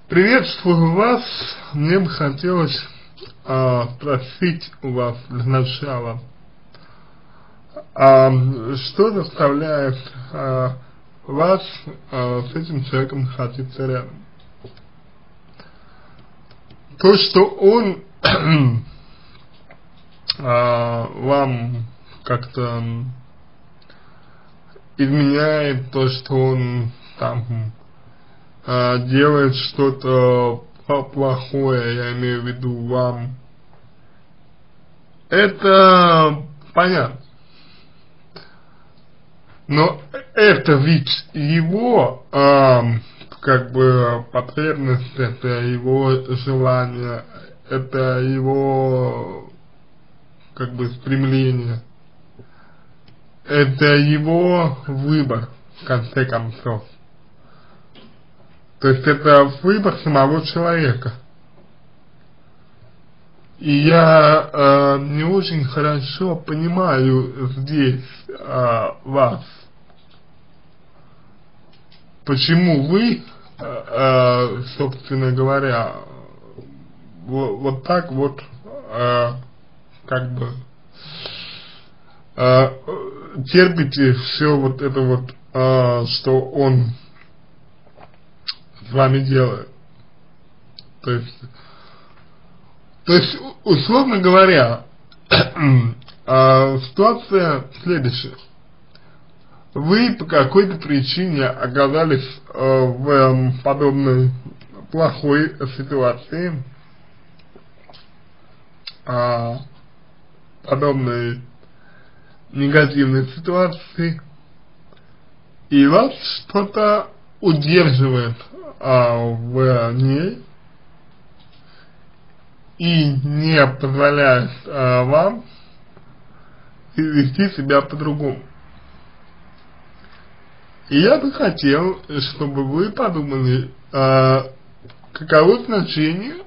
Приветствую вас. Мне бы хотелось спросить у вас для начала, что заставляет вас с этим человеком находиться рядом? То, что он вам как-то изменяет, то, что он там делает что-то плохое, я имею в виду вам, это понятно. Но это ведь его как бы потребность, это его желание, это его как бы стремление, это его выбор, в конце концов. То есть это выбор самого человека. И я не очень хорошо понимаю здесь вас. Почему вы, собственно говоря, вот так вот, как бы, терпите все вот это вот, что он с вами делает. То есть условно говоря, ситуация следующая. Вы по какой-то причине оказались в подобной плохой ситуации, подобной негативной ситуации, и вас что-то удерживает в ней и не позволяет вам вести себя по-другому. И я бы хотел, чтобы вы подумали, каково значение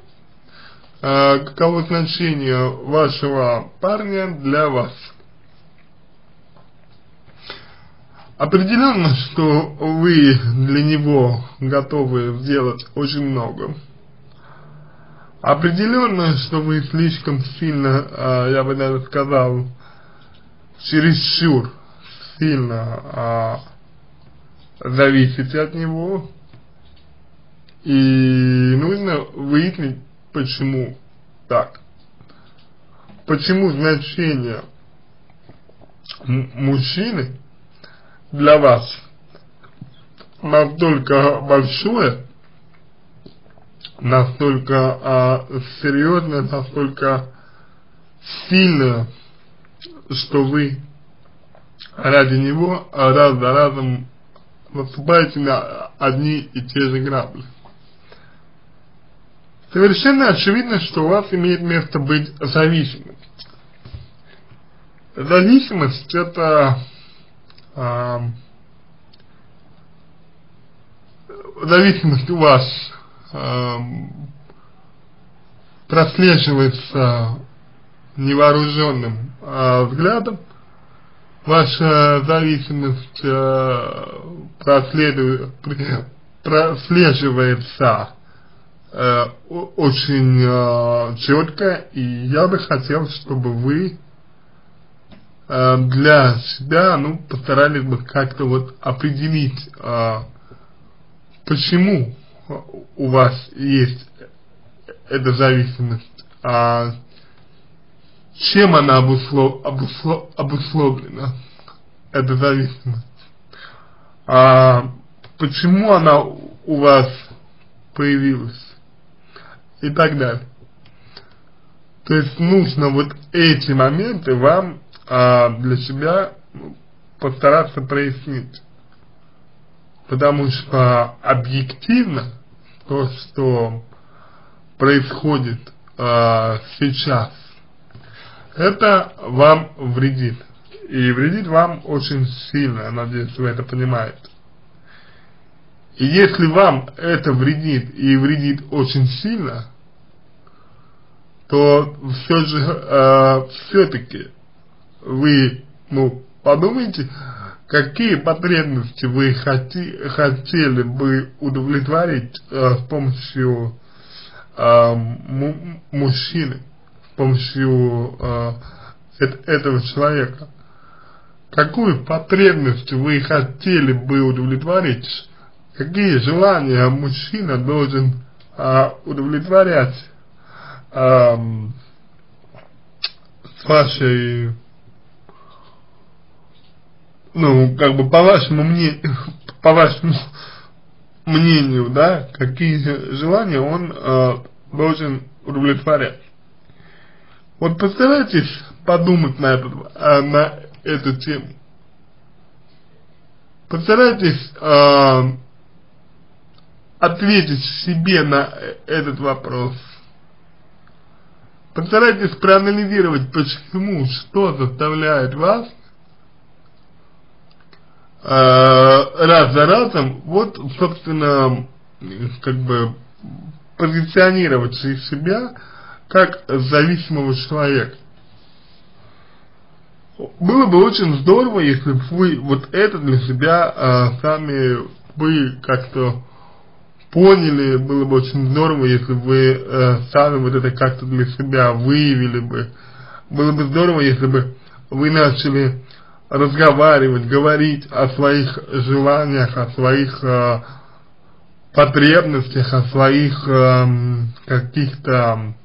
вашего парня для вас. Определенно, что вы для него готовы сделать очень много. Определенно, что вы слишком сильно, я бы даже сказал, чересчур сильно зависите от него. И нужно выяснить, почему так. Почему значение мужчины для вас настолько большое, настолько серьезное, настолько сильное, что вы ради него раз за разом наступаете на одни и те же грабли. Совершенно очевидно, что у вас имеет место быть зависимость. Зависимость — это зависимость у вас прослеживается невооруженным взглядом, ваша зависимость прослеживается очень четко, и я бы хотел, чтобы вы для себя, постарались бы как-то вот определить, почему у вас есть эта зависимость, чем она обусловлена, эта зависимость, почему она у вас появилась и так далее. То есть нужно вот эти моменты вам для себя постараться прояснить, потому что объективно то, что происходит сейчас, это вам вредит, и вредит вам очень сильно, я надеюсь, вы это понимаете. И если вам это вредит, и вредит очень сильно, то все же, все-таки вы, подумайте, какие потребности вы хотели бы удовлетворить с помощью мужчины, с помощью этого человека? Какую потребность вы хотели бы удовлетворить? Какие желания мужчина должен удовлетворять с вашей, ну, как бы по вашему мнению, да, какие желания он должен удовлетворять? Вот постарайтесь подумать на эту тему. Постарайтесь ответить себе на этот вопрос. Постарайтесь проанализировать, почему, что заставляет вас раз за разом, вот, собственно, как бы позиционировать себя как зависимого человека. Было бы очень здорово, если бы вы вот это для себя сами вы как-то поняли, было бы очень здорово, если бы вы сами вот это как-то для себя выявили бы. Было бы здорово, если бы вы начали разговаривать, говорить о своих желаниях, о своих потребностях, о своих каких-то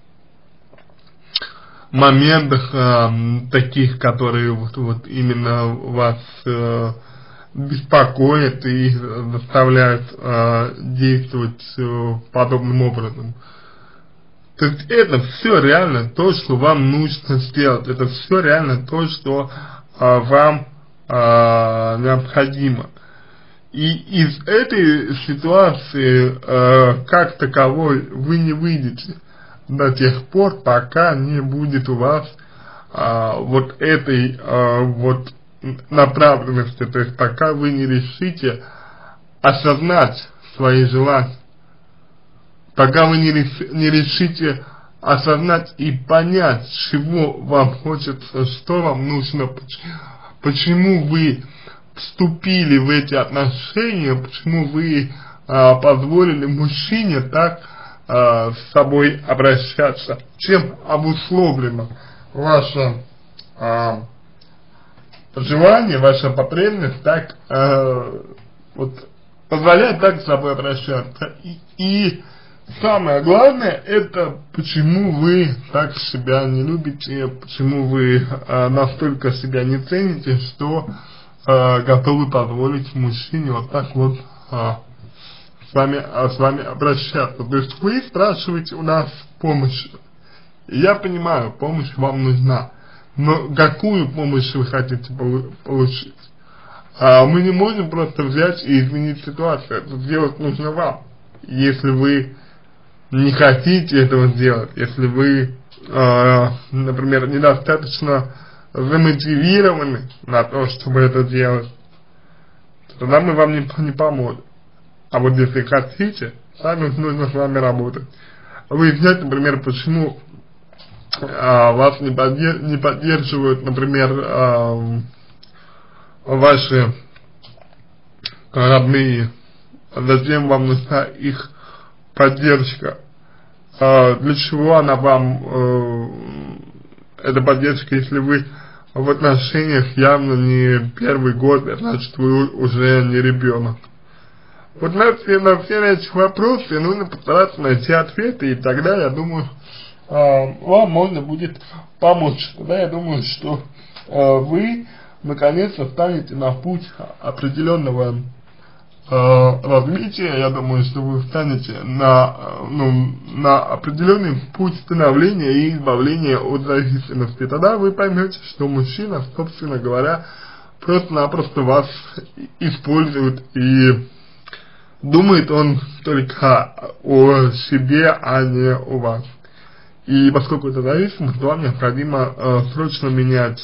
моментах таких, которые вот именно вас беспокоят и заставляют действовать подобным образом. То есть это все реально то, что вам нужно сделать, это все реально то, что вам необходимо. И из этой ситуации как таковой вы не выйдете до тех пор, пока не будет у вас вот этой вот направленности, то есть пока вы не решите осознать свои желания, пока вы не решите осознать и понять, чего вам хочется, что вам нужно, почему вы вступили в эти отношения, почему вы позволили мужчине так с собой обращаться, чем обусловлено ваше желание, ваша потребность так вот позволять так с собой обращаться. И самое главное, это почему вы так себя не любите, почему вы настолько себя не цените, что готовы позволить мужчине вот так вот с вами обращаться. То есть вы спрашиваете у нас помощи. Я понимаю, помощь вам нужна. Но какую помощь вы хотите получить? Мы не можем просто взять и изменить ситуацию. Это сделать нужно вам. Если вы не хотите этого сделать, если вы, например, недостаточно замотивированы на то, чтобы это делать, тогда мы вам не поможем. А вот если хотите, сами нужно с вами работать. Выяснять, например, почему вас не поддерживают, например, ваши родные, зачем вам нужна их поддержка, для чего она вам, эта поддержка, если вы в отношениях явно не первый год, значит вы уже не ребенок. Вот на все эти вопросы нужно постараться найти ответы, и тогда, я думаю, вам можно будет помочь. Тогда я думаю, что вы наконец-то станете на путь определенного развития. Я думаю, что вы встанете на определенный путь становления и избавления от зависимости. Тогда вы поймете, что мужчина, собственно говоря, просто-напросто вас использует, и думает он только о себе, а не о вас. И поскольку это зависимость, вам необходимо срочно менять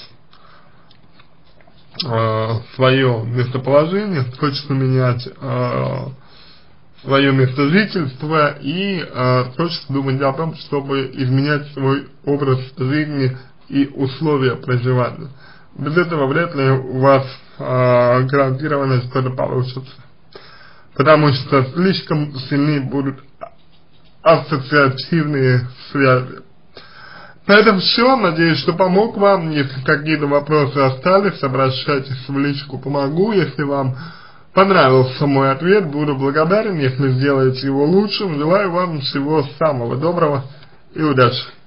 свое местоположение, срочно менять свое место жительства и срочно думать о том, чтобы изменять свой образ жизни и условия проживания. Без этого вряд ли у вас гарантированно что-то получится. Потому что слишком сильны будут ассоциативные связи. На этом все. Надеюсь, что помог вам. Если какие-то вопросы остались, обращайтесь в личку, помогу. Если вам понравился мой ответ, буду благодарен, если сделаете его лучшим. Желаю вам всего самого доброго и удачи.